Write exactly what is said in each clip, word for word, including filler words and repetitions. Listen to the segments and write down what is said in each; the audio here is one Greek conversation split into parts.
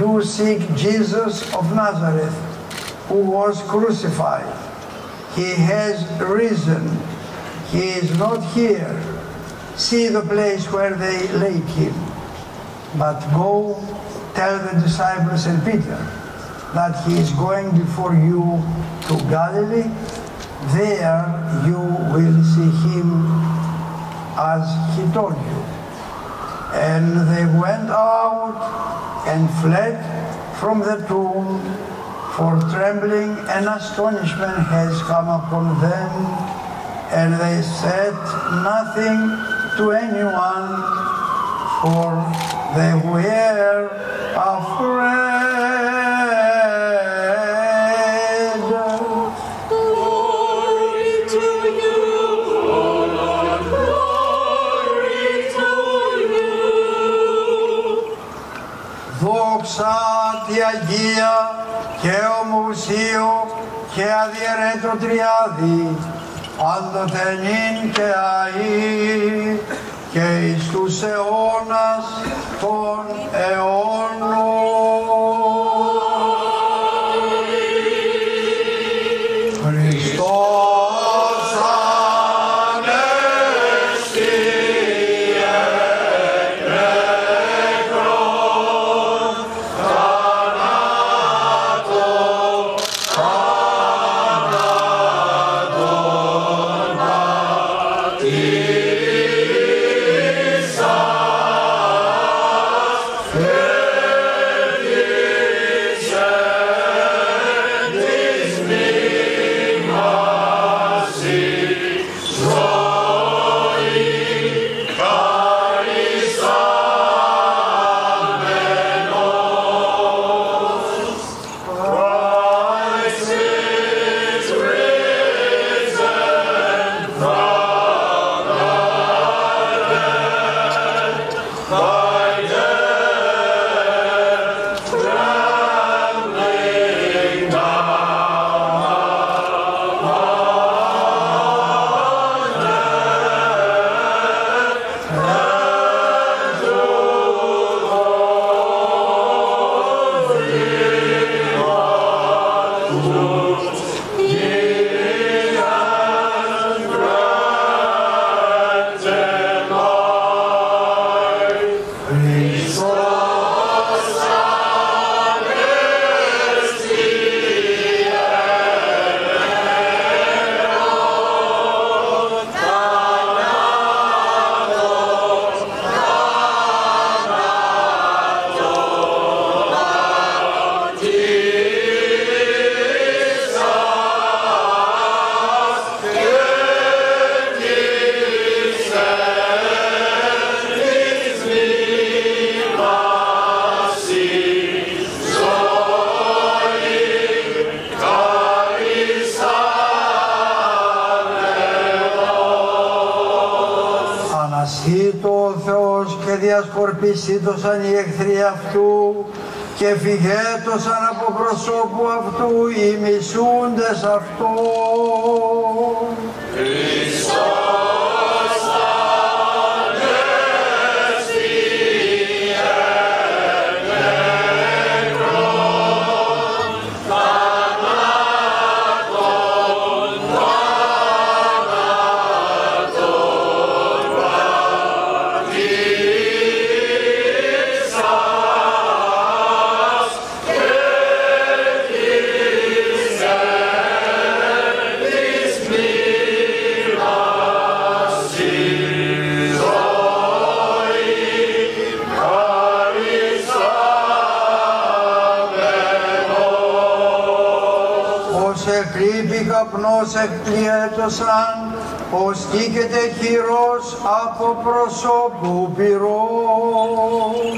you seek Jesus of Nazareth, who was crucified. He has risen. He is not here. See the place where they laid him. But go tell the disciples and Peter that he is going before you to Galilee. There you will see him as he told you. And they went out and fled from the tomb, for trembling and astonishment has come upon them, and they said nothing to anyone, for they were afraid. Glory to you, O Lord, glory to you. Δόξα τη Αγία και ομοουσίου και αδιαιρέτω τριάδι, πάντοτε νυν και αεί και εις τους αιώνας των αιώνων. Χριστός Ανέστη εκ νεκρών, θανάτω, θάνατον ατήσας και διασκορπισίτωσαν οι εχθροί αυτού και φυγέτωσαν από προσώπου αυτού οι μισούντες αυτόν. Χριστός Ανέστη εκ νεκρών, θανάτων, θάνατον ατήσας και κρύπη καπνός εκπλιέτωσαν, ως κοίκεται χειρός από προσώπου πυρών.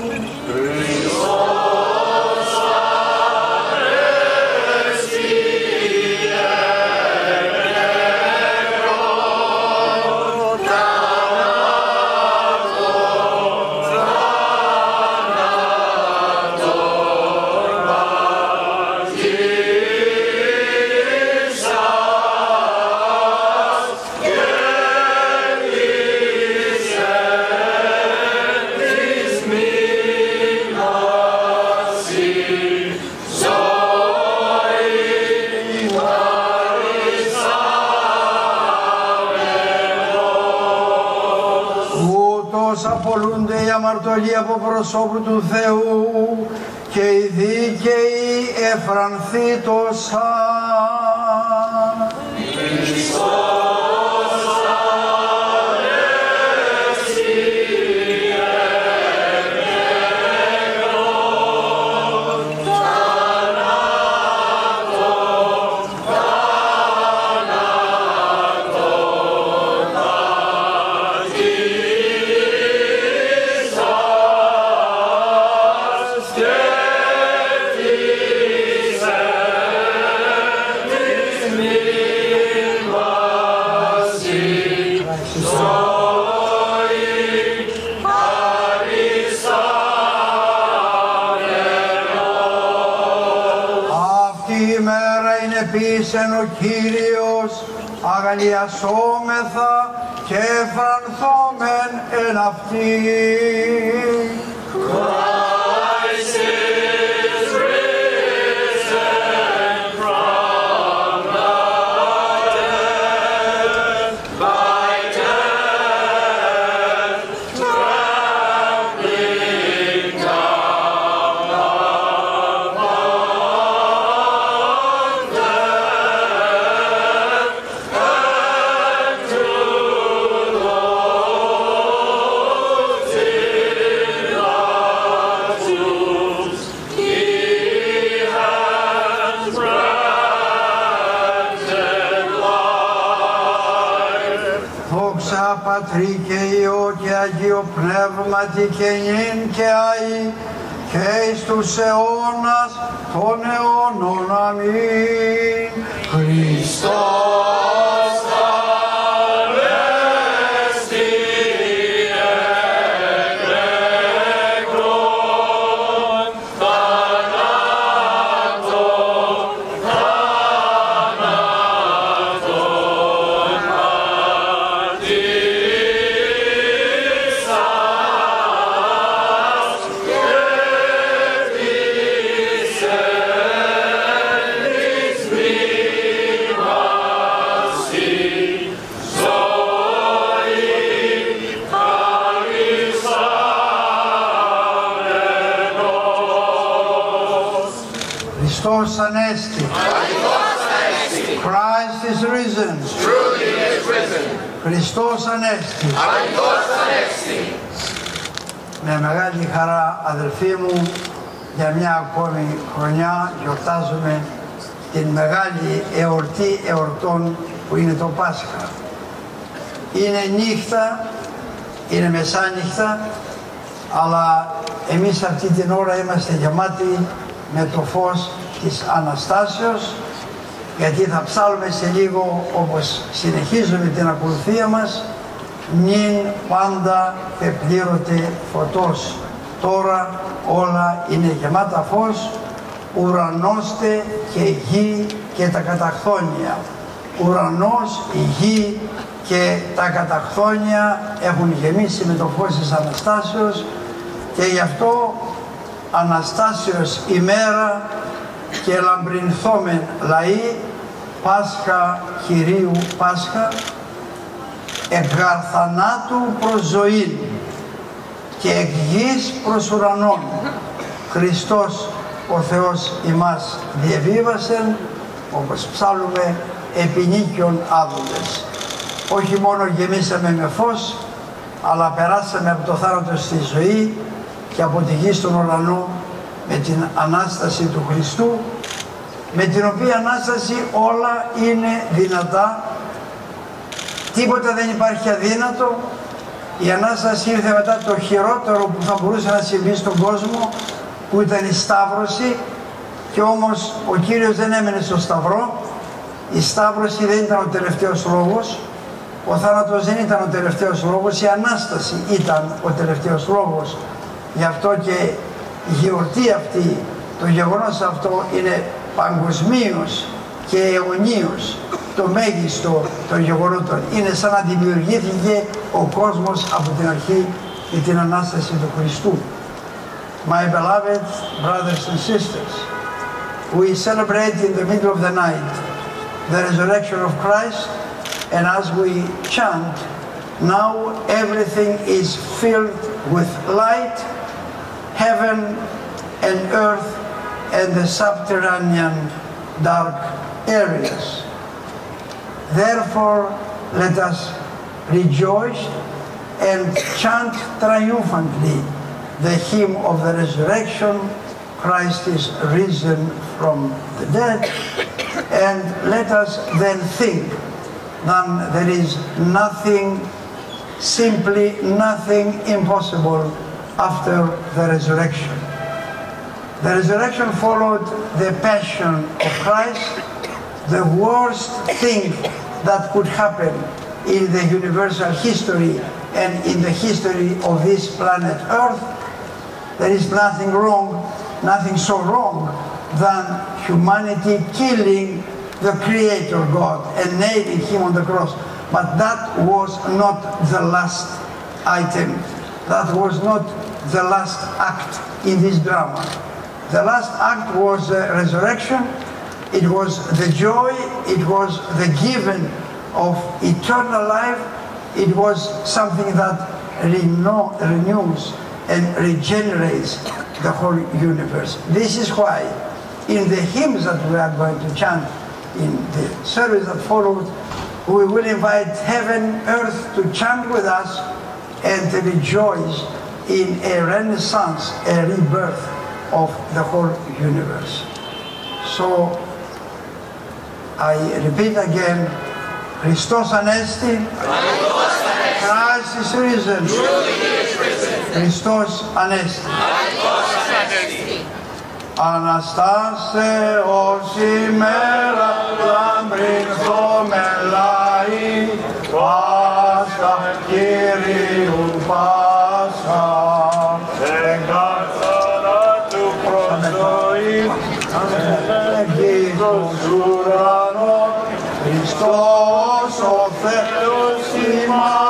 me. πως απολούνται οι αμαρτωλοί από προσώπου του Θεού και οι δίκαιοι εφρανθήτωσα. Επίσεν ο Κύριος αγαλιασόμεθα και εφρανθόμεν εν αυτοί. Christ is risen from the dead, by death trampling down upon death, and to those in the tombs he has granted life. Δόξα Πατρί και Υιό και Αγίο Πνεύματι και νυν και αεί και εις τους αιώνας των αιώνων. Αμήν. Χριστός Ανέστη εκρέκρον θανάτων, θανάτων ματήσας και φύσεν εις μνήμαση ζωή χαρισάμενος. Χριστός Ανέστη. Christ is risen. Truly is risen. Χριστός Ανέστη. Χριστός Ανέστη. Με μεγάλη χαρά, αδελφοί μου, για μια ακόμη χρονιά γιορτάζουμε την μεγάλη εορτή εορτών που είναι το Πάσχα. Είναι νύχτα, είναι μεσάνυχτα, αλλά εμείς αυτή την ώρα είμαστε γεμάτοι με το φως της Αναστάσεως, γιατί θα ψάλουμε σε λίγο, όπως συνεχίζουμε την ακολουθία μας, νυν πάντα πεπλήρωτε φωτός. Τώρα όλα είναι γεμάτα φως, ουρανώστε και γη και τα καταχθόνια. Ουρανός, η γη και τα καταχθόνια έχουν γεμίσει με το φως της Αναστάσεως και γι' αυτό Αναστάσεως ημέρα και λαμπρινθόμεν λαοί, Πάσχα Κυρίου Πάσχα, εκγαρ θανάτου προς ζωήν και εκ γης προς ουρανόν. Χριστός ο Θεός ημάς διεβίβασεν, όπως ψάλουμε, επινίκιον άδουλες. Όχι μόνο γεμίσαμε με φως, αλλά περάσαμε από το θάνατο στη ζωή και από τη γη στον ουρανό με την Ανάσταση του Χριστού, με την οποία Ανάσταση όλα είναι δυνατά. Τίποτα δεν υπάρχει αδύνατο. Η Ανάσταση ήρθε μετά το χειρότερο που θα μπορούσε να συμβεί στον κόσμο, που ήταν η Σταύρωση, και όμως ο Κύριος δεν έμενε στο Σταυρό. Η Σταύρωση δεν ήταν ο τελευταίος λόγος, ο θάνατος δεν ήταν ο τελευταίος λόγος, η Ανάσταση ήταν ο τελευταίος λόγος. Γι' αυτό και η γιορτή αυτή, το γεγονός αυτό είναι παγκοσμίως και αιωνίως το μέγιστο των γεγονότων. Είναι σαν να δημιουργήθηκε ο κόσμος από την αρχή με την Ανάσταση του Χριστού. My beloved brothers and sisters, we celebrate in the middle of the night the resurrection of Christ, and as we chant, Now everything is filled with light, heaven and earth and the subterranean dark areas. Therefore, let us rejoice and chant triumphantly the hymn of the resurrection. Christ is risen from the dead. And let us then think that there is nothing, simply nothing impossible after the resurrection. The resurrection followed the passion of Christ, the worst thing that could happen in the universal history and in the history of this planet Earth. There is nothing wrong, nothing so wrong than humanity killing the Creator God and nailing him on the cross. But that was not the last item. That was not the last act in this drama. The last act was the resurrection. It was the joy. It was the giving of eternal life. It was something that renew, renews and regenerates the whole universe. This is why in the hymns that we are going to chant in the service that follows, we will invite heaven, earth to chant with us and to rejoice in a renaissance, a rebirth of the whole universe. So I repeat again, Christos Anesti, Christ is risen, Christos Anesti. Αναστάσε ως ημέρα λαμπρινθώ με λαή, Πάσχα Κυρίου Πάσχα, εγκάρσανα του προσωή, Χριστός ουρανός, Χριστός ο Θεός ημάς.